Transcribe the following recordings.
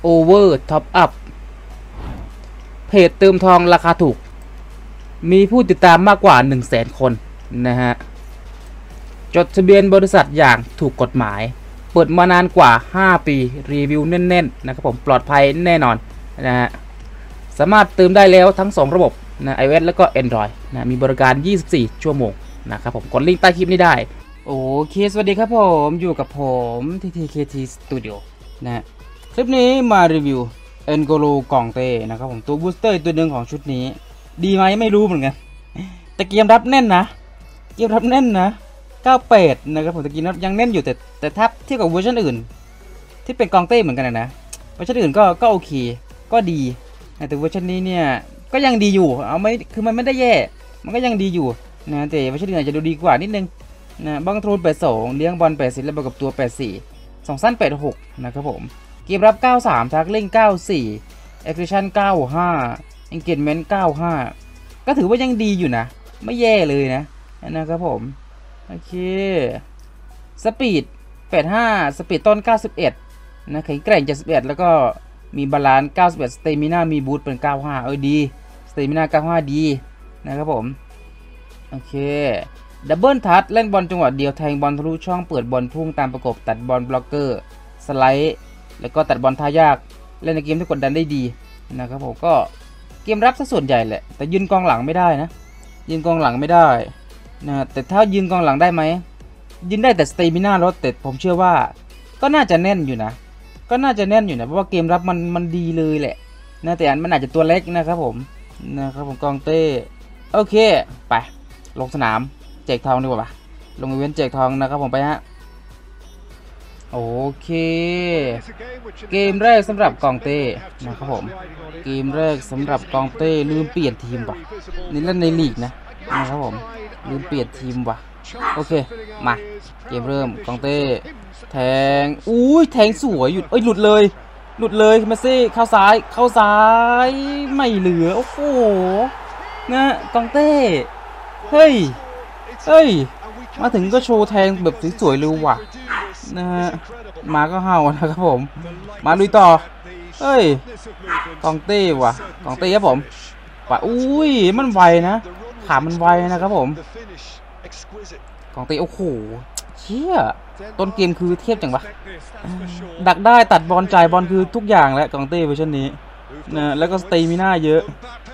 Over Top Up เพจเติมทองราคาถูกมีผู้ติดตามมากกว่า 100,000 คนนะฮะจดทะเบียนบริษัทอย่างถูกกฎหมายเปิดมานานกว่า5ปีรีวิวแน่นๆนะครับผมปลอดภัยแน่นอนนะฮะสามารถเติมได้แล้วทั้ง2ระบบนะ iOS แล้วก็ Android นะมีบริการ24ชั่วโมงนะครับผมกดลิงก์ใต้คลิปนี้ได้โอเคสวัสดีครับผมอยู่กับผม TTKT Studio นะฮะคลิปนี้มารีวิว N'Golo Kanté นะครับผมตัวบูสเตอร์ตัวหนึ่งของชุดนี้ดีไหมไม่รู้เหมือนกันแต่เกมรับแน่นนะ98นะครับผมตะกี้นับยังแน่นอยู่แต่ถ้าเทียบกับเวอร์ชันอื่นที่เป็นกองเต้เหมือนกันนะเวอร์ชันอื่นก็โอเคก็ดีแต่เวอร์ชันนี้เนี่ยก็ยังดีอยู่เอาไม่คือมันไม่ได้แย่มันก็ยังดีอยู่นะแต่เวอร์ชันอื่นอาจจะดูดีกว่านิดนึงนะบังโทร82เลี้ยงบอล80แล้วบวกกับตัว84 2สั้น86นะครับผมเกมรับ93ทักเล่น94 Aggression 95 Engagement 95ก็ถือว่ายังดีอยู่นะไม่แย่เลยนะครับผมโอเคสปีด85สปีดต้น91นะแข็งแกร่ง71แล้วก็มีบาลานซ์91สเตมิน่ามีบูทเป็น95ดีสเตมิน่า95ดีนะครับผมโอเคดับเบิลทัชเล่นบอลจังหวะเดียวแทงบอลทะลุช่องเปิดบอลพุ่งตามประกบตัดบอลบล็อกเกอร์สไลด์แล้วก็ตัดบอลท่ายากเล่นในเกมที่กดดันได้ดีนะครับผมก็เกมรับซะส่วนใหญ่แหละแต่ยืนกองหลังไม่ได้นะยืนกองหลังไม่ได้นะแต่ถ้ายืนกองหลังได้ไหมยืนได้แต่สเตมิน่าลดแต่ผมเชื่อว่าก็น่าจะแน่นอยู่นะเพราะว่าเกมรับมันดีเลยแหละนะแต่อันมันอาจจะตัวเล็กนะครับผมกองเต้โอเคไปลงสนามแจกทองดีกว่าลงอีเวนต์แจกทองนะครับผมไปฮะโอเคเกมแรกสำหรับกองเต้นะครับผมเกมแรกสำหรับกองเต้ลืมเปลี่ยนทีมว่ะนี่เล่นในลีกนะครับผมลืมเปลี่ยนทีมว่ะโอเคมาเกมเริ่มกองเต้แทงอุ้ยแทงสวยหยุดหลุดเลยเมสซี่เข้าซ้ายไม่เหลือโอ้โหนะกองเต้เฮ้ยมาถึงก็โชว์แทงแบบสวยๆเลยว่ะนะฮะมาก็เห่านะครับผมมาลุยต่อเฮ้ยกองเต้ว่ะกองเต้ครับผมว่ะอุ้ยมันไวนะขามันไวนะครับผมกองเต้โอ้โหเชี่ยต้นเกมคือเทียบจังวะดักได้ตัดบอลจ่ายบอลคือทุกอย่างแล้วกองเต้เวอร์ชันนี้นะแล้วก็สเตมิน่าเยอะ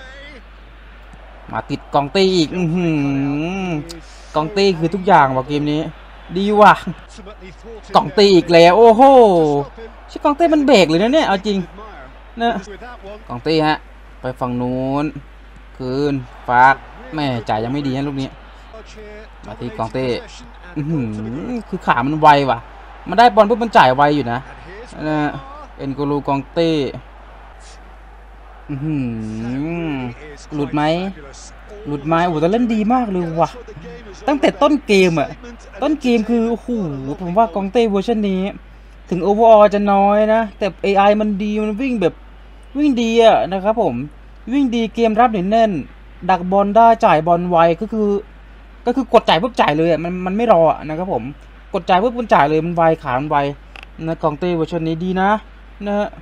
มาติดกองเต้อีกกองเต้คือทุกอย่างว่ะเกมนี้ดีว่ะกองเต้อีกแล้วโอ้โหชิกองเต้มันเบรกเลยนะเนี่ยเอาจริงนะกองเต้ฮะไปฝั่งนู้นคืนฝากแม่จ่ายยังไม่ดีนะลูกนี้มาที่กองเต้คือขามันไวว่ะมันได้บอลปุ๊บมันจ่ายไวอยู่นะเอ็นโกลูกองเต้หลุดไหมโอ้โหแต่เล่นดีมากเลยว่ะตั้งแต่ต้นเกมคือโอ้โหผมว่ากองเต้เวอร์ชันนี้ถึงโอเวอร์ออลจะน้อยนะแต่ AI มันดีมันวิ่งดีอะนะครับผมวิ่งดีเกมรับแน่นดักบอลได้จ่ายบอลไวก็คือกดจ่ายปุ๊บจ่ายเลยอ่ะมันไม่รอนะครับผมกดจ่ายปุ๊บมันจ่ายเลยมันไวขามันไวนะกองเต้เวอร์ชันนี้ดีนะฮะ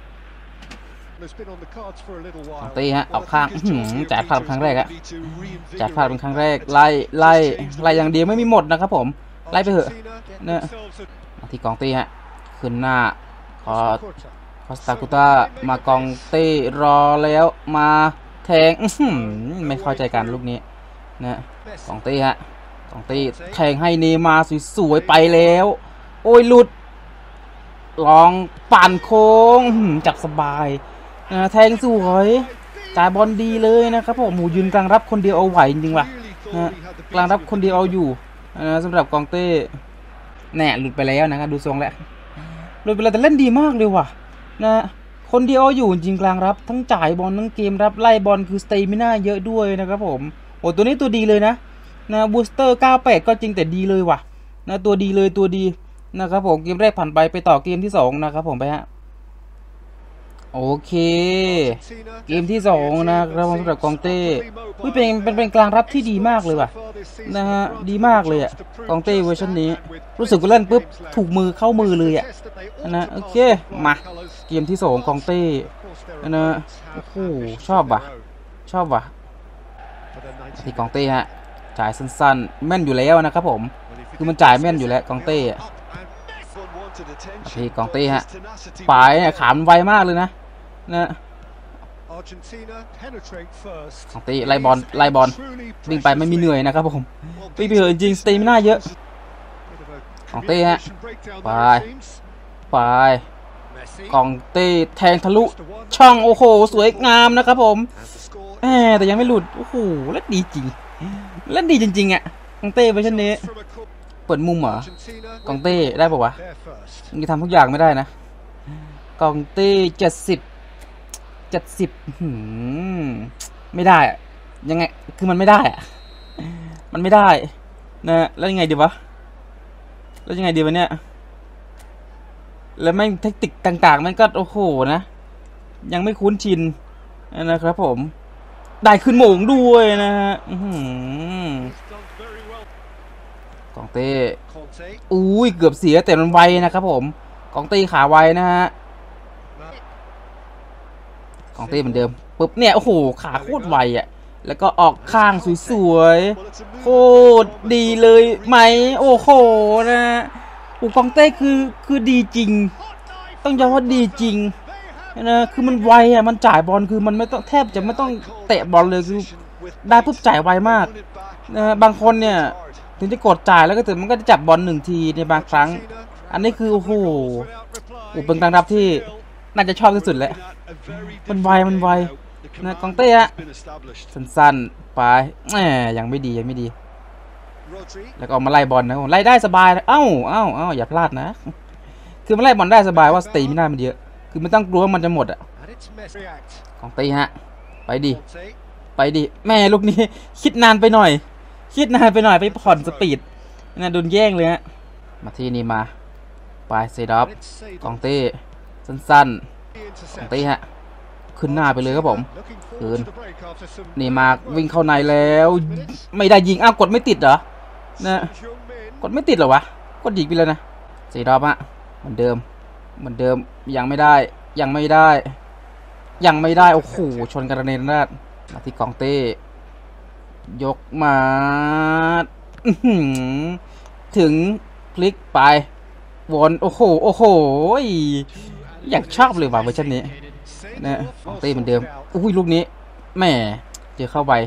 กองเต้ฮะเอาข้างจ่ายพลาดครั้งแรกอะจ่ายพลาดเป็นครั้งแรกไล่อย่างเดียวไม่มีหมดนะครับผมไล่ไปเถอะนะที่กองเต้ฮะขึ้นหน้าคอสตาคุต้ามากองเต้รอแล้วมาแทงไม่เข้าใจกันลูกนี้นะกองเต้ฮะกองเต้แทงให้เนมาสวยๆไปแล้วโอ้ยหลุดลองปั่นโค้งจับสบายแทงสวยจ่ายบอลดีเลยนะครับผมหมูยืนกลางรับคนเดียวเอาไหวจริงๆว่ะกลางรับคนเดียวเอาอยู่สำหรับกองเต้แน่หลุดไปแล้วนะครับดูทรงแล้วหลุดไปแล้วแต่เล่นดีมากเลยว่ะคนเดียวเอาอยู่จริงกลางรับทั้งจ่ายบอลทั้งเกมรับไล่บอลคือสเตมิน่าเยอะด้วยนะครับผมโอ้ตัวนี้ตัวดีเลยนะบูสเตอร์98ก็จริงแต่ดีเลยว่ะตัวดีเลยตัวดีนะครับผมเกมแรกผ่านไปต่อเกมที่2นะครับผมไปฮะโอเคเกมที่2นะครับสำหรับกองเต้เป็นกลางรับที่ดีมากเลยว่ะนะฮะดีมากเลยอ่ะกองเต้เวอร์ชันนี้รู้สึกว่าเล่นปุ๊บถูกมือเข้ามือเลยอ่ะนะโอเคมาเกมที่2กองเต้นะโอ้โหชอบว่ะที่กองเต้ฮะจ่ายสั้นๆแม่นอยู่แล้วนะครับผมคือมันจ่ายแม่นอยู่แล้วกองเต้ที่กองเต้ฮะปลายเนี่ยขามไวมากเลยนะของตีไล่บอลวิ่งไปไม่มีเหนื่อยนะครับผมวิ่งไปเหอะจริงสเตมิน่าเยอะของตีฮะไปกองตีแทงทะลุช่องโอ้โหสวยงามนะครับผมแต่ยังไม่หลุดโอ้โหเล่นดีจริงอ่ะกองเต้เวอร์ชันนี้เปิดมุมเหรอกองเต้ได้ป่าวะยังทำทุกอย่างไม่ได้นะกองเต้70ไม่ได้อะยังไงคือมันไม่ได้อะมันไม่ได้นะแล้วยังไงดีวะเนี่ยแล้วแม่งเทคนิคต่างๆมันก็โอ้โหนะยังไม่คุ้นชินนะครับผมได้ขึ้นโมงด้วยนะฮะกองเต้อุ้ยเกือบเสียแต่มันไวนะครับผมกองเต้ขาไวนะฮะกองเต้เหมือนเดิมปุ๊บเนี่ยโอ้โหขาโคตรไวอ่ะแล้วก็ออกข้างสวยๆโคตรดีเลยไหมโอ้โหนะกองเต้คือดีจริงต้องยอมว่าดีจริงนะคือมันไวอ่ะมันจ่ายบอลคือมันไม่ต้องแทบจะไม่ต้องเตะบอลเลยคือได้ปุ๊บจ่ายไวมากนะบางคนเนี่ยถึงจะกดจ่ายแล้วก็ถึงมันก็จะจับบอล1 ทีในบางครั้งอันนี้คือโอ้โหเป็นการรับที่น่าจะชอบที่สุดแหละมันไวนะกองเต้ฮะสั้นๆไปยังไม่ดีแล้วก็มาไล่บอลนะไล่ได้สบายเอ้าอย่าพลาดนะคือมันไล่บอลได้สบายว่าสเตมิน่ามันเยอะคือไม่ต้องกลัวว่ามันจะหมดอ่ะกองเต้ฮะไปดิแม่ลูกนี้คิดนานไปหน่อยไปผ่อนสปีดนะโดนแย่งเลยฮะมาที่นี่มาไปเซดอฟกองเต้สั้นๆกองเต้ฮะขึ้นหน้าไปเลยครับผมคืนนี่มาวิ่งเข้าในแล้วไม่ได้ยิงกดไม่ติดเหรอนะกดไม่ติดเหรอวะกดยิงไปเลยนะเซดอฟอะเหมือนเดิมยังไม่ได้โอ้โหชนกระเด็นนาดมาที่กองเต้ยกมาถึงพลิกไปวนโอ้โหอยากชอบเลยว่ะเวอร์ชันนี้นะกองเต้เหมือนเดิมอุ้ยลูกนี้แหม่เจอเข้าไป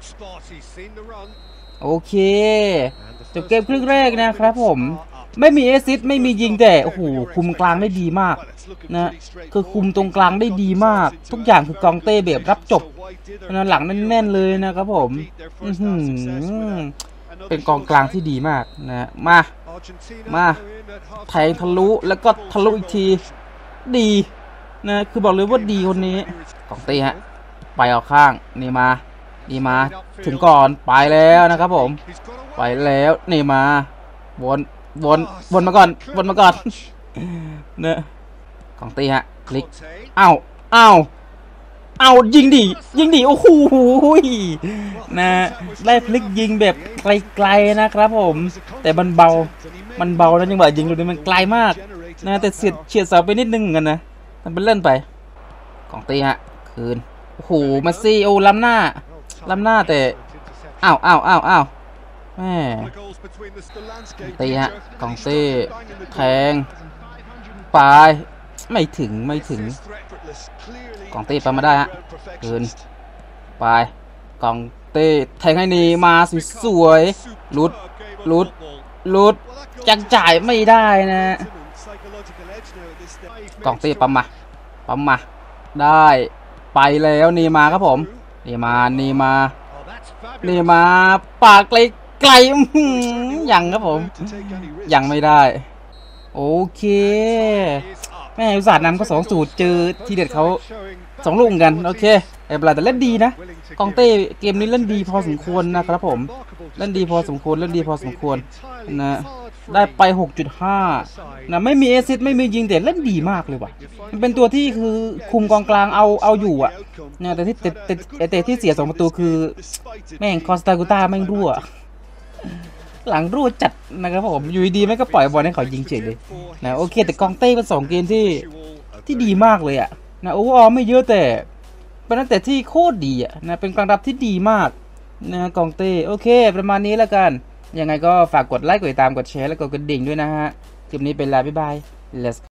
โอเคจบเกมครึ่งแรกนะครับผมไม่มีแอสซิสต์ไม่มียิงแต่โอ้โหคุมกลางได้ดีมากนะคือคุมตรงกลางได้ดีมากทุกอย่างคือกองเต้แบบรับจบนะหลังแน่นๆเลยนะครับผมเป็นกองกลางที่ดีมากนะมาแทงทะลุแล้วก็ทะลุอีกทีดีนะคือบอกเลยว่าดีคนนี้กองเต้ฮะไปเอาข้างนี่มาถึงก่อนไปแล้วนะครับผมไปแล้วนี่มาวนมาก่อนเนี่ยกองเต้ฮะคลิกอ้าวยิงดิโอ้โหนะได้พลิกยิงแบบไกลๆนะครับผมแต่มันเบาแล้วยังแบบยิงลูกนี้มันไกลมากนะแต่เฉียดเสาไปนิดนึงกันนะมันเป็นเล่นไปกองเต้ฮะคืนโอ้โหมาซี่โอ้ล้ำหน้าแต่อ้าวแม่ตีฮะกองเต้แทงไปไม่ถึงกองเต้ไปมาได้ฮะคืนไปกองเต้แทงให้นีมาสวยๆลุดจังจ่ายไม่ได้นะกองเต้ปั๊มมาได้ไปแล้วนีมาครับผมนีมาปากไกลยังครับผมยังไม่ได้โอเคแม่อุตส่าห์นำก็2-0เจอทีเด็ดเขา2 ลูกกันโอเคแต่เล่นดีนะกองเต้เกมนี้เล่นดีพอสมควรนะครับผมเล่นดีพอสมควรนะได้ไป 6.5 นะไม่มีเอซิสไม่มียิงแต่เล่นดีมากเลยว่ะมันเป็นตัวที่คือคุมกองกลางเอาอยู่อ่ะนะแต่ที่เสีย2 ประตูคือแม่งคอสตากูต้าแม่งรั่วหลังรั่วจัดนะครับผมอยู่ดีๆแม่งก็ปล่อยบอลให้เขายิงเฉยเลยนะโอเคแต่กองเต้เป็น2 เกมที่ดีมากเลยอ่ะนะโอเวอร์ออลไม่เยอะแต่เป็นนักเตะที่โคตรดีอ่ะนะเป็นกองรับที่ดีมากนะกองเต้โอเคประมาณนี้แล้วกันยังไงก็ฝากกดไลค์กดติดตามกดแชร์และกดกระดิ่งด้วยนะฮะคลิปนี้เป็นลาบ๊ายบาย Let's